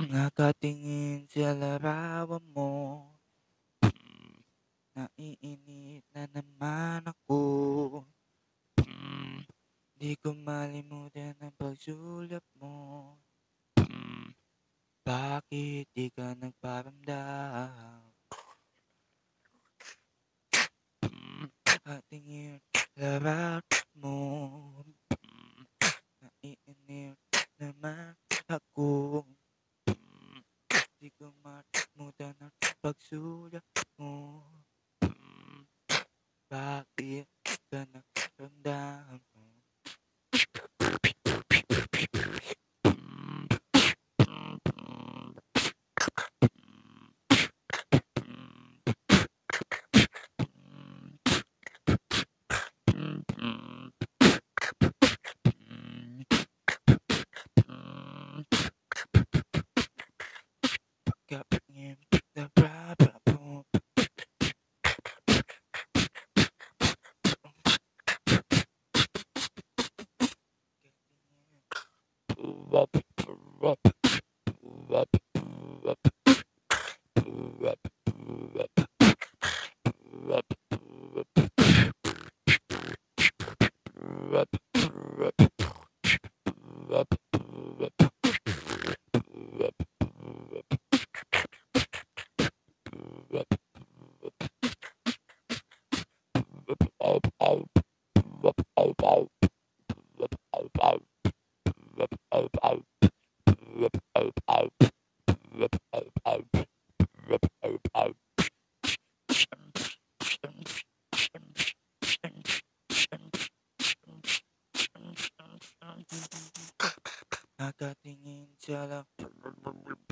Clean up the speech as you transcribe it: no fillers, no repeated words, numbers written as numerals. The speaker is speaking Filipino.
Nakatingin sa larawan mo, naiinip na naman ako. Di ko malimutan ang pagsulat mo. Bakit di ka nagparamdam? Nakatingin larawan mo, naiinip naman ako. Di ko malimutan ang pagsulat mo. Bakit ka nagparamdam? Pagkatingin sa larawan mo, nakatingin sa larawan